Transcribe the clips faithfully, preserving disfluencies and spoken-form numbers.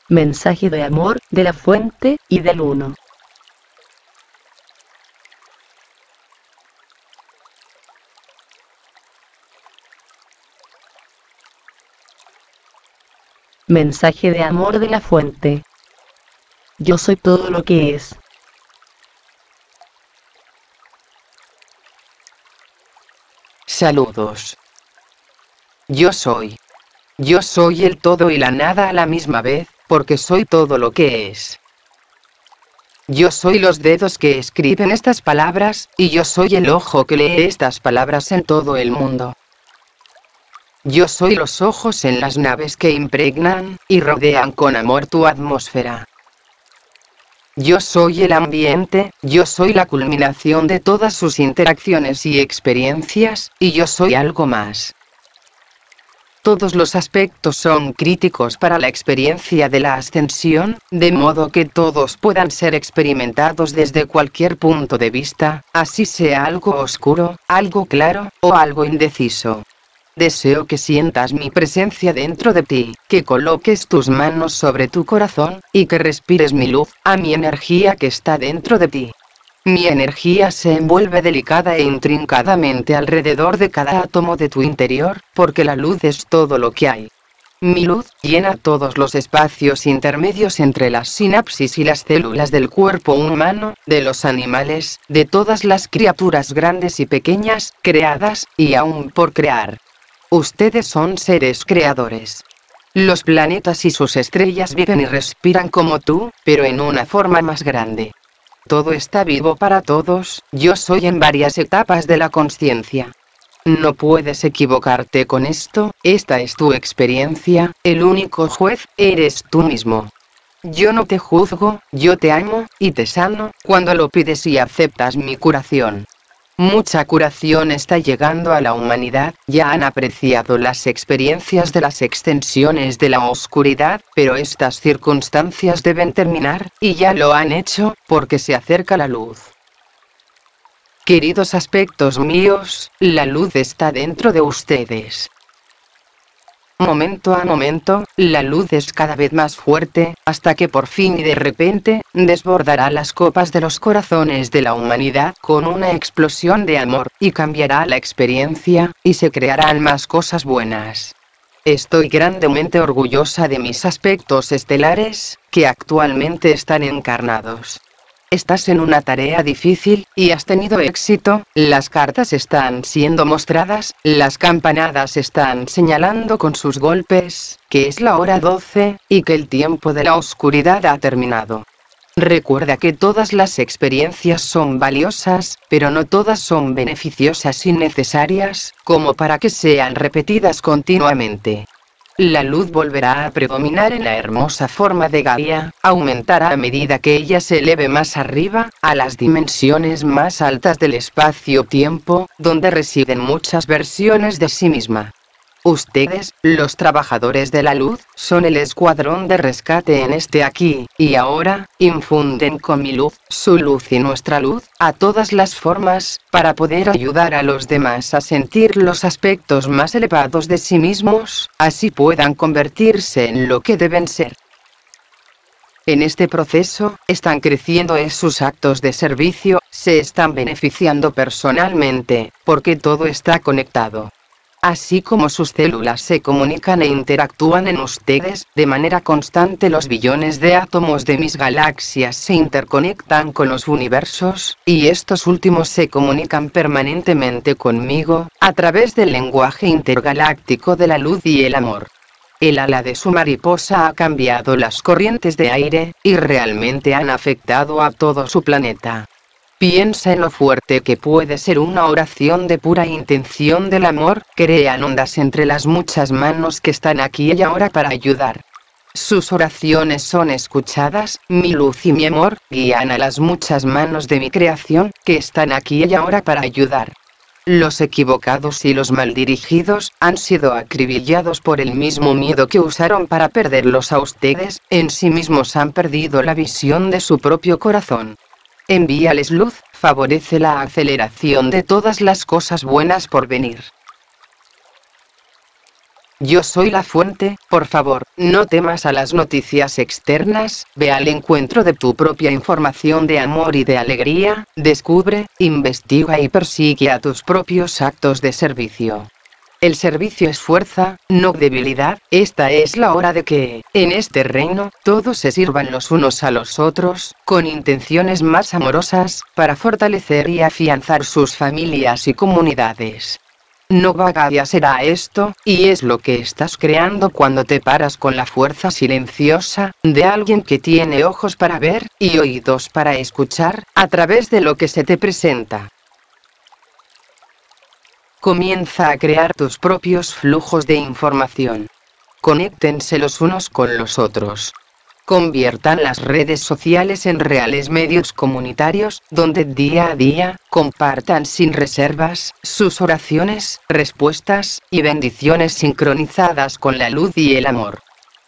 Mensaje de amor, de la fuente, y del uno. Mensaje de amor de la fuente. Yo soy todo lo que es. Saludos. Yo soy. Yo soy el todo y la nada a la misma vez, porque soy todo lo que es. Yo soy los dedos que escriben estas palabras, y yo soy el ojo que lee estas palabras en todo el mundo. Yo soy los ojos en las naves que impregnan y rodean con amor tu atmósfera. Yo soy el ambiente, yo soy la culminación de todas sus interacciones y experiencias, y yo soy algo más. Todos los aspectos son críticos para la experiencia de la ascensión, de modo que todos puedan ser experimentados desde cualquier punto de vista, así sea algo oscuro, algo claro, o algo indeciso. Deseo que sientas mi presencia dentro de ti, que coloques tus manos sobre tu corazón, y que respires mi luz, a mi energía que está dentro de ti. Mi energía se envuelve delicada e intrincadamente alrededor de cada átomo de tu interior, porque la luz es todo lo que hay. Mi luz llena todos los espacios intermedios entre las sinapsis y las células del cuerpo humano, de los animales, de todas las criaturas grandes y pequeñas, creadas, y aún por crear. Ustedes son seres creadores. Los planetas y sus estrellas viven y respiran como tú, pero en una forma más grande. Todo está vivo para todos, yo soy en varias etapas de la conciencia. No puedes equivocarte con esto, esta es tu experiencia, el único juez, eres tú mismo. Yo no te juzgo, yo te amo, y te sano, cuando lo pides y aceptas mi curación. Mucha curación está llegando a la humanidad, ya han apreciado las experiencias de las extensiones de la oscuridad, pero estas circunstancias deben terminar, y ya lo han hecho, porque se acerca la luz. Queridos aspectos míos, la luz está dentro de ustedes. Momento a momento, la luz es cada vez más fuerte, hasta que por fin y de repente, desbordará las copas de los corazones de la humanidad con una explosión de amor, y cambiará la experiencia, y se crearán más cosas buenas. Estoy grandemente orgullosa de mis aspectos estelares, que actualmente están encarnados. Estás en una tarea difícil, y has tenido éxito, las cartas están siendo mostradas, las campanadas están señalando con sus golpes, que es la hora doce, y que el tiempo de la oscuridad ha terminado. Recuerda que todas las experiencias son valiosas, pero no todas son beneficiosas y necesarias, como para que sean repetidas continuamente. La luz volverá a predominar en la hermosa forma de Gaia, aumentará a medida que ella se eleve más arriba, a las dimensiones más altas del espacio-tiempo, donde residen muchas versiones de sí misma. Ustedes, los trabajadores de la luz, son el escuadrón de rescate en este aquí, y ahora, infunden con mi luz, su luz y nuestra luz, a todas las formas, para poder ayudar a los demás a sentir los aspectos más elevados de sí mismos, así puedan convertirse en lo que deben ser. En este proceso, están creciendo en sus actos de servicio, se están beneficiando personalmente, porque todo está conectado. Así como sus células se comunican e interactúan en ustedes, de manera constante los billones de átomos de mis galaxias se interconectan con los universos, y estos últimos se comunican permanentemente conmigo, a través del lenguaje intergaláctico de la luz y el amor. El ala de su mariposa ha cambiado las corrientes de aire, y realmente han afectado a todo su planeta. Piensa en lo fuerte que puede ser una oración de pura intención del amor, crean ondas entre las muchas manos que están aquí y ahora para ayudar. Sus oraciones son escuchadas, mi luz y mi amor, guían a las muchas manos de mi creación, que están aquí y ahora para ayudar. Los equivocados y los maldirigidos, han sido acribillados por el mismo miedo que usaron para perderlos a ustedes, en sí mismos han perdido la visión de su propio corazón. Envíales luz, favorece la aceleración de todas las cosas buenas por venir. Yo soy la fuente, por favor, no temas a las noticias externas, ve al encuentro de tu propia información de amor y de alegría, descubre, investiga y persigue a tus propios actos de servicio. El servicio es fuerza, no debilidad, esta es la hora de que, en este reino, todos se sirvan los unos a los otros, con intenciones más amorosas, para fortalecer y afianzar sus familias y comunidades. No vagadia será esto, y es lo que estás creando cuando te paras con la fuerza silenciosa, de alguien que tiene ojos para ver, y oídos para escuchar, a través de lo que se te presenta. Comienza a crear tus propios flujos de información. Conéctense los unos con los otros. Conviertan las redes sociales en reales medios comunitarios, donde día a día, compartan sin reservas, sus oraciones, respuestas, y bendiciones sincronizadas con la luz y el amor.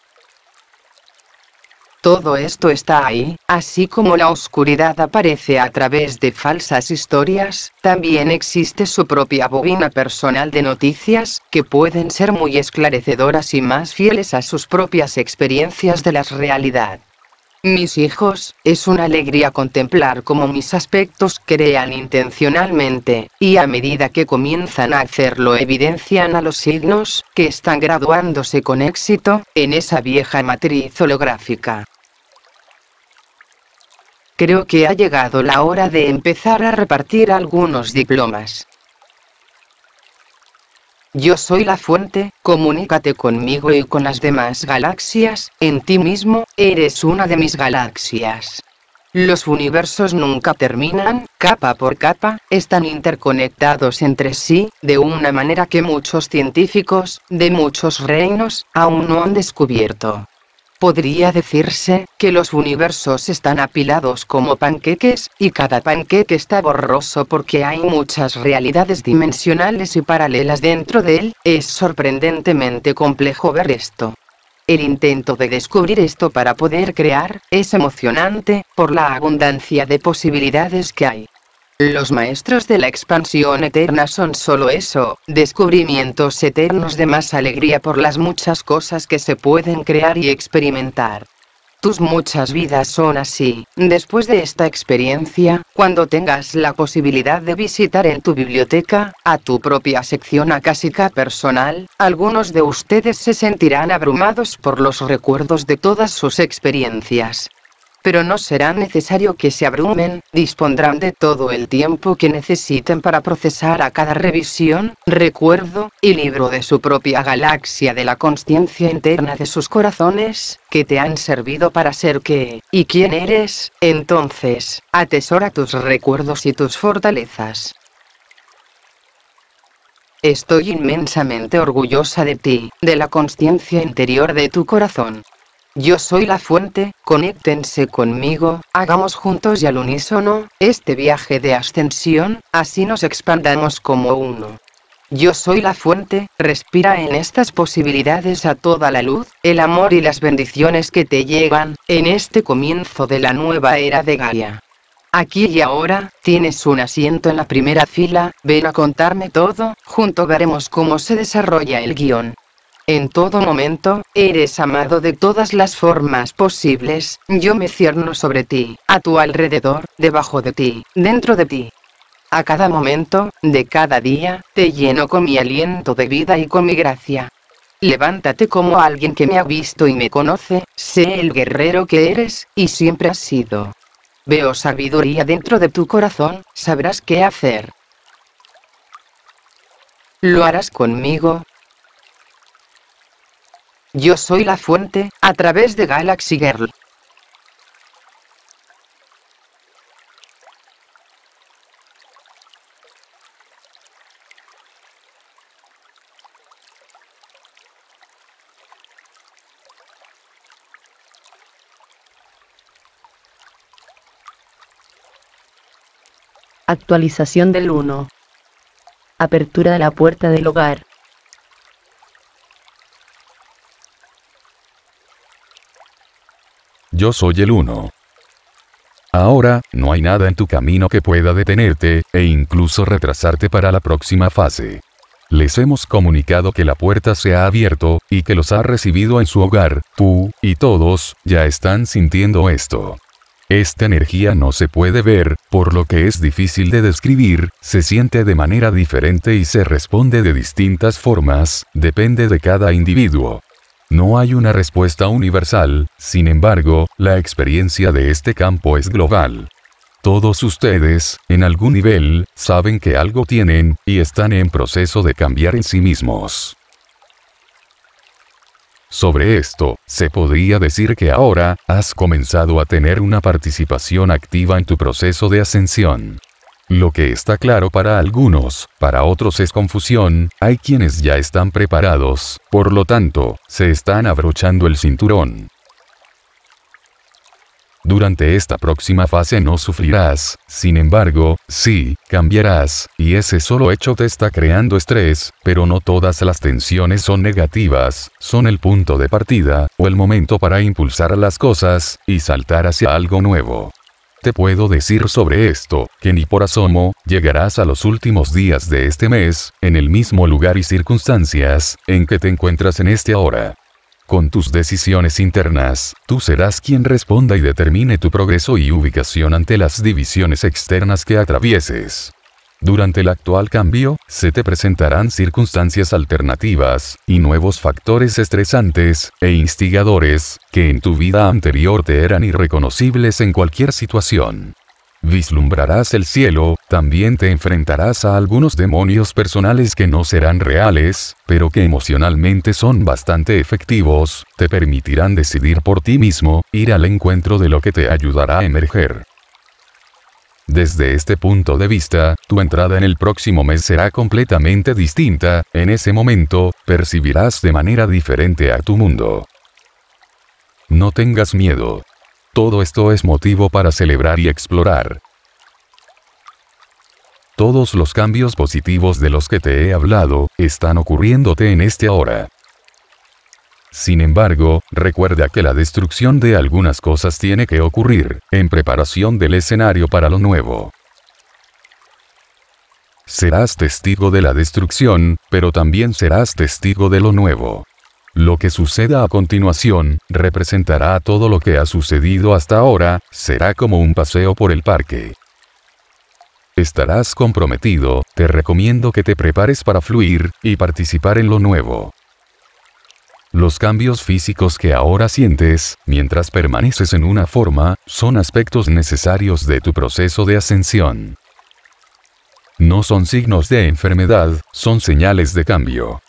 Todo esto está ahí, así como la oscuridad aparece a través de falsas historias, también existe su propia bobina personal de noticias, que pueden ser muy esclarecedoras y más fieles a sus propias experiencias de la realidad. Mis hijos, es una alegría contemplar cómo mis aspectos crean intencionalmente, y a medida que comienzan a hacerlo evidencian a los signos, que están graduándose con éxito, en esa vieja matriz holográfica. Creo que ha llegado la hora de empezar a repartir algunos diplomas. Yo soy la fuente, comunícate conmigo y con las demás galaxias, en ti mismo, eres una de mis galaxias. Los universos nunca terminan, capa por capa, están interconectados entre sí, de una manera que muchos científicos, de muchos reinos, aún no han descubierto. Podría decirse, que los universos están apilados como panqueques, y cada panqueque está borroso porque hay muchas realidades dimensionales y paralelas dentro de él, es sorprendentemente complejo ver esto. El intento de descubrir esto para poder crear, es emocionante, por la abundancia de posibilidades que hay. Los maestros de la expansión eterna son solo eso, descubrimientos eternos de más alegría por las muchas cosas que se pueden crear y experimentar. Tus muchas vidas son así. Después de esta experiencia, cuando tengas la posibilidad de visitar en tu biblioteca, a tu propia sección acásica personal, algunos de ustedes se sentirán abrumados por los recuerdos de todas sus experiencias. Pero no será necesario que se abrumen, dispondrán de todo el tiempo que necesiten para procesar a cada revisión, recuerdo, y libro de su propia galaxia de la consciencia interna de sus corazones, que te han servido para ser qué, y quién eres. Entonces, atesora tus recuerdos y tus fortalezas. Estoy inmensamente orgullosa de ti, de la consciencia interior de tu corazón. Yo soy la fuente, conéctense conmigo, hagamos juntos y al unísono, este viaje de ascensión, así nos expandamos como uno. Yo soy la fuente, respira en estas posibilidades a toda la luz, el amor y las bendiciones que te llegan, en este comienzo de la nueva era de Gaia. Aquí y ahora, tienes un asiento en la primera fila, ven a contarme todo, junto veremos cómo se desarrolla el guión. En todo momento, eres amado de todas las formas posibles, yo me cierno sobre ti, a tu alrededor, debajo de ti, dentro de ti. A cada momento, de cada día, te lleno con mi aliento de vida y con mi gracia. Levántate como alguien que me ha visto y me conoce, sé el guerrero que eres, y siempre has sido. Veo sabiduría dentro de tu corazón, sabrás qué hacer. ¿Lo harás conmigo? Yo soy la fuente, a través de Galaxy Girl. Actualización del uno. Apertura de la puerta del hogar. Yo soy el uno. Ahora, no hay nada en tu camino que pueda detenerte, e incluso retrasarte para la próxima fase. Les hemos comunicado que la puerta se ha abierto, y que los ha recibido en su hogar. Tú, y todos, ya están sintiendo esto. Esta energía no se puede ver, por lo que es difícil de describir, se siente de manera diferente y se responde de distintas formas, depende de cada individuo. No hay una respuesta universal, sin embargo, la experiencia de este campo es global. Todos ustedes, en algún nivel, saben que algo tienen, y están en proceso de cambiar en sí mismos. Sobre esto, se podría decir que ahora, has comenzado a tener una participación activa en tu proceso de ascensión. Lo que está claro para algunos, para otros es confusión, hay quienes ya están preparados, por lo tanto, se están abrochando el cinturón. Durante esta próxima fase no sufrirás, sin embargo, sí, cambiarás, y ese solo hecho te está creando estrés, pero no todas las tensiones son negativas, son el punto de partida, o el momento para impulsar las cosas, y saltar hacia algo nuevo. Te puedo decir sobre esto, que ni por asomo, llegarás a los últimos días de este mes, en el mismo lugar y circunstancias, en que te encuentras en este ahora. Con tus decisiones internas, tú serás quien responda y determine tu progreso y ubicación ante las divisiones externas que atravieses. Durante el actual cambio, se te presentarán circunstancias alternativas, y nuevos factores estresantes, e instigadores, que en tu vida anterior te eran irreconocibles en cualquier situación. Vislumbrarás el cielo, también te enfrentarás a algunos demonios personales que no serán reales, pero que emocionalmente son bastante efectivos, te permitirán decidir por ti mismo, ir al encuentro de lo que te ayudará a emerger. Desde este punto de vista, tu entrada en el próximo mes será completamente distinta, en ese momento, percibirás de manera diferente a tu mundo. No tengas miedo. Todo esto es motivo para celebrar y explorar. Todos los cambios positivos de los que te he hablado, están ocurriéndote en este ahora. Sin embargo, recuerda que la destrucción de algunas cosas tiene que ocurrir, en preparación del escenario para lo nuevo. Serás testigo de la destrucción, pero también serás testigo de lo nuevo. Lo que suceda a continuación, representará todo lo que ha sucedido hasta ahora, será como un paseo por el parque. Estarás comprometido, te recomiendo que te prepares para fluir, y participar en lo nuevo. Los cambios físicos que ahora sientes, mientras permaneces en una forma, son aspectos necesarios de tu proceso de ascensión. No son signos de enfermedad, son señales de cambio.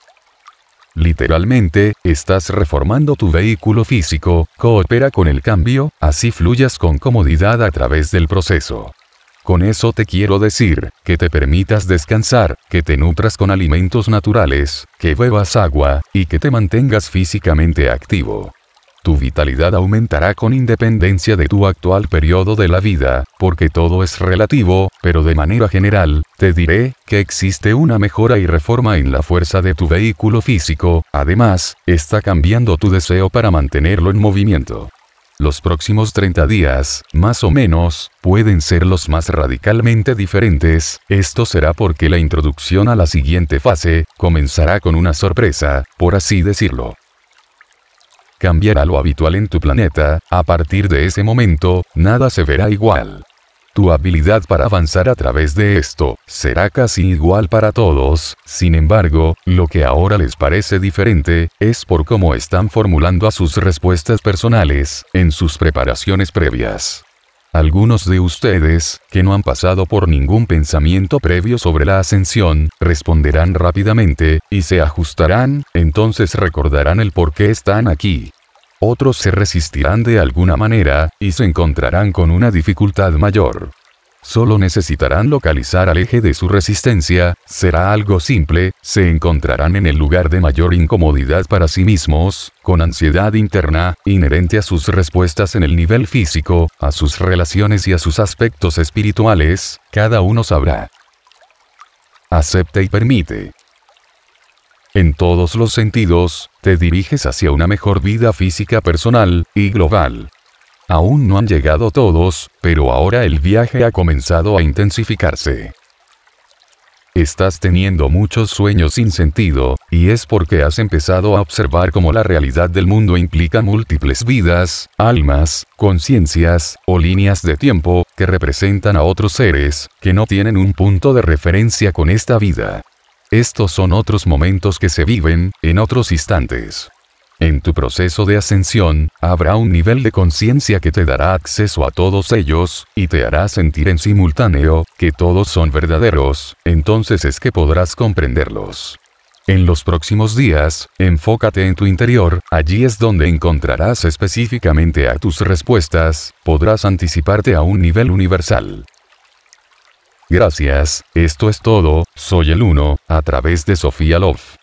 Literalmente, estás reformando tu vehículo físico, coopera con el cambio, así fluyas con comodidad a través del proceso. Con eso te quiero decir, que te permitas descansar, que te nutras con alimentos naturales, que bebas agua, y que te mantengas físicamente activo. Tu vitalidad aumentará con independencia de tu actual periodo de la vida, porque todo es relativo, pero de manera general, te diré, que existe una mejora y reforma en la fuerza de tu vehículo físico, además, está cambiando tu deseo para mantenerlo en movimiento. Los próximos treinta días, más o menos, pueden ser los más radicalmente diferentes, esto será porque la introducción a la siguiente fase, comenzará con una sorpresa, por así decirlo. Cambiará lo habitual en tu planeta, a partir de ese momento, nada se verá igual. Tu habilidad para avanzar a través de esto, será casi igual para todos, sin embargo, lo que ahora les parece diferente, es por cómo están formulando a sus respuestas personales, en sus preparaciones previas. Algunos de ustedes, que no han pasado por ningún pensamiento previo sobre la ascensión, responderán rápidamente, y se ajustarán, entonces recordarán el por qué están aquí. Otros se resistirán de alguna manera, y se encontrarán con una dificultad mayor. Solo necesitarán localizar al eje de su resistencia, será algo simple, se encontrarán en el lugar de mayor incomodidad para sí mismos, con ansiedad interna, inherente a sus respuestas en el nivel físico, a sus relaciones y a sus aspectos espirituales, cada uno sabrá. Acepta y permite. En todos los sentidos, te diriges hacia una mejor vida física personal, y global. Aún no han llegado todos, pero ahora el viaje ha comenzado a intensificarse. Estás teniendo muchos sueños sin sentido, y es porque has empezado a observar cómo la realidad del mundo implica múltiples vidas, almas, conciencias, o líneas de tiempo, que representan a otros seres, que no tienen un punto de referencia con esta vida. Estos son otros momentos que se viven, en otros instantes. En tu proceso de ascensión, habrá un nivel de conciencia que te dará acceso a todos ellos, y te hará sentir en simultáneo, que todos son verdaderos, entonces es que podrás comprenderlos. En los próximos días, enfócate en tu interior, allí es donde encontrarás específicamente a tus respuestas, podrás anticiparte a un nivel universal. Gracias, esto es todo, soy el Uno, a través de Sofía Love.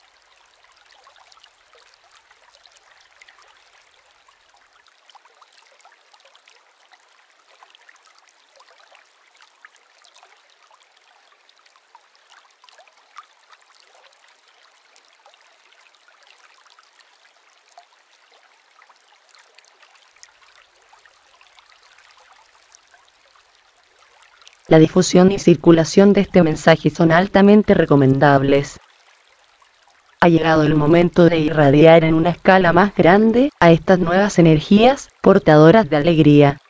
La difusión y circulación de este mensaje son altamente recomendables. Ha llegado el momento de irradiar en una escala más grande a estas nuevas energías, portadoras de alegría.